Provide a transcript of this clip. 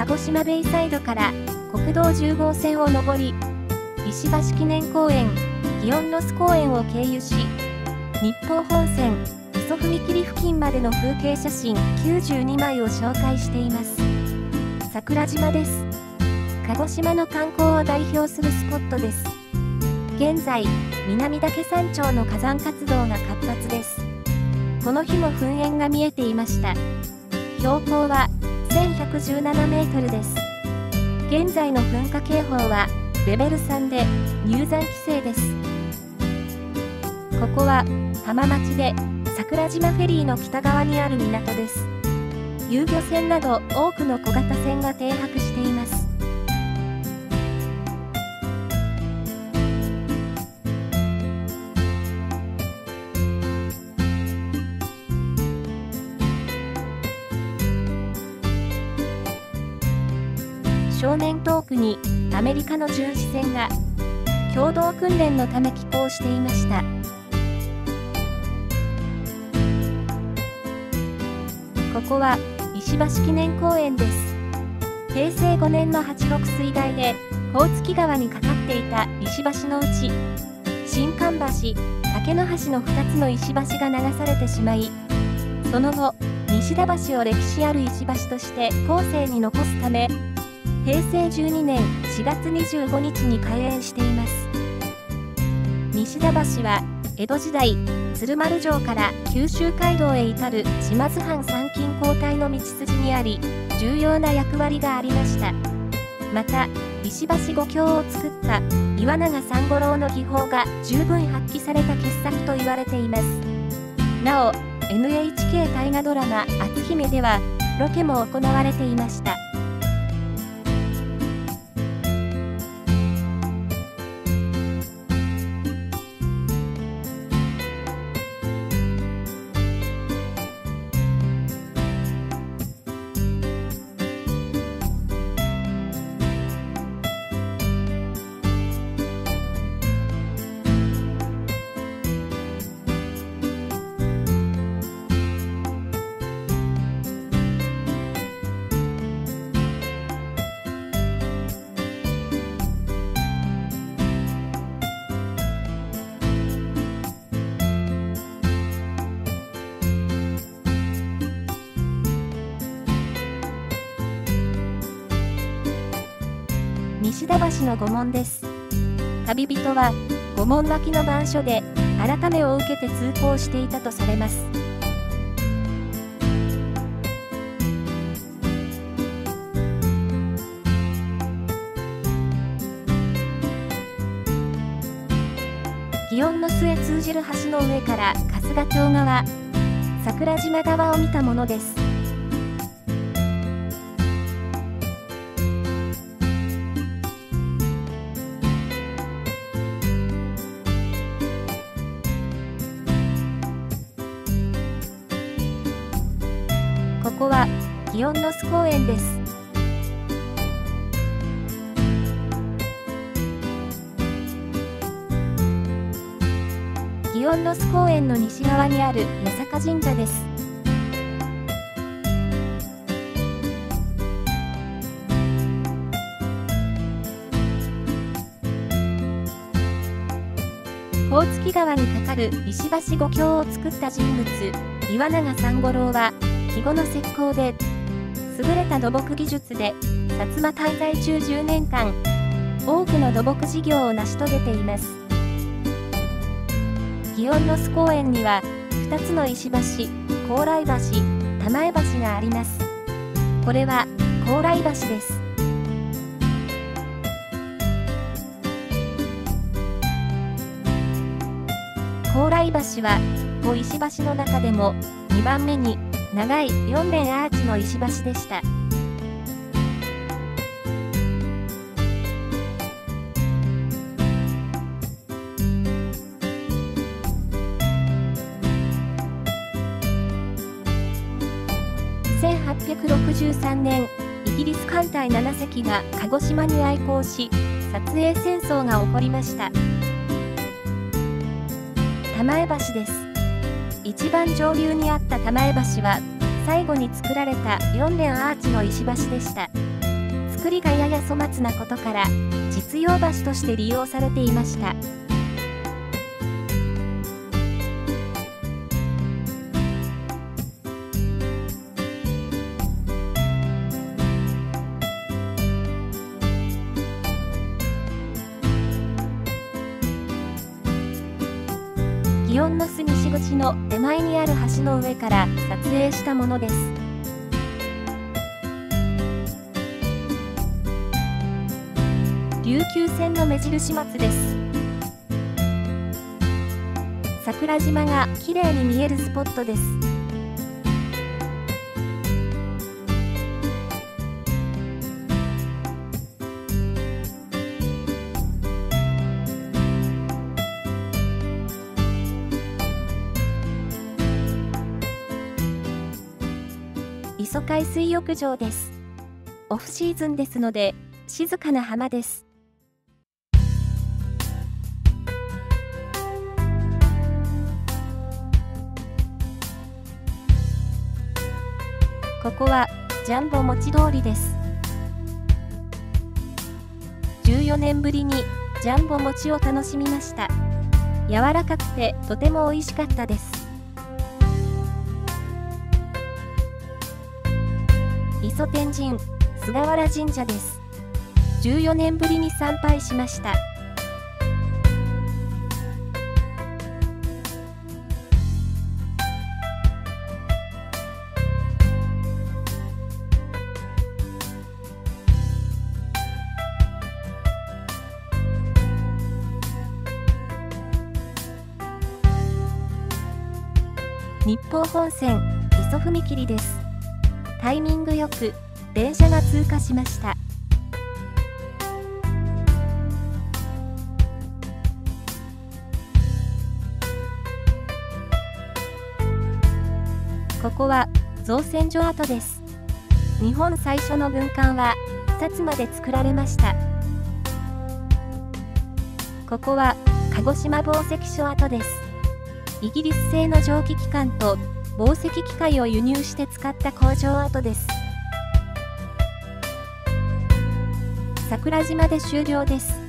鹿児島ベイサイドから国道10号線を上り、石橋記念公園、祇園ロス公園を経由し、日豊本線、磯踏切付近までの風景写真92枚を紹介しています。桜島です。鹿児島の観光を代表するスポットです。現在、南岳山頂の火山活動が活発です。この日も噴煙が見えていました。標高は1117メートルです。現在の噴火警報はレベル3で入山規制です。ここは浜町で桜島フェリーの北側にある港です。遊漁船など多くの小型船が停泊しています。正面遠くにアメリカの巡視船が共同訓練のため寄港していました。ここは石橋記念公園です。平成5年の八六水害で甲突川にかかっていた石橋のうち、新館橋、竹の橋の2つの石橋が流されてしまい、その後、西田橋を歴史ある石橋として後世に残すため、平成12年4月25日に開園しています。西田橋は江戸時代、鶴丸城から九州街道へ至る島津藩参勤交代の道筋にあり、重要な役割がありました。また、石橋五橋を作った岩永三五郎の技法が十分発揮された傑作と言われています。なお、NHK 大河ドラマ「篤姫」ではロケも行われていました。西田橋の御門です。旅人は御門脇の番所で改めを受けて通行していたとされます。祇園の巣へ通じる橋の上から春日町側、桜島側を見たものです。ここは祇園ロス公園です。祇園ロス公園の西側にある八坂神社です。甲突川にかかる石橋五橋を作った人物、岩永三五郎は、肥後の石膏で、優れた土木技術で、薩摩滞在中10年間、多くの土木事業を成し遂げています。祇園ロス公園には、2つの石橋、高麗橋、玉江橋があります。これは、高麗橋です。高麗橋は、5石橋の中でも、2番目に、長い4面アーチの石橋でした。1863年、イギリス艦隊7隻が鹿児島に来航し、撮影戦争が起こりました。玉江橋です。一番上流にあった玉江橋は、最後に作られた4面アーチの石橋でした。 作りがやや粗末なことから実用橋として利用されていました。祇園の巣西口の手前にある橋の上から撮影したものです。琉球船の目印松です。桜島がきれいに見えるスポットです。磯海水浴場です。オフシーズンですので静かな浜です。ここはジャンボ餅通りです。14年ぶりにジャンボ餅を楽しみました。柔らかくてとても美味しかったです。磯天神菅原神社です。14年ぶりに参拝しました。日豊本線磯踏切です。タイミングよく電車が通過しました。ここは造船所跡です。日本最初の軍艦は薩摩で作られました。ここは鹿児島紡績所跡です。イギリス製の蒸気機関と紡績機械を輸入して使った工場跡です。桜島で終了です。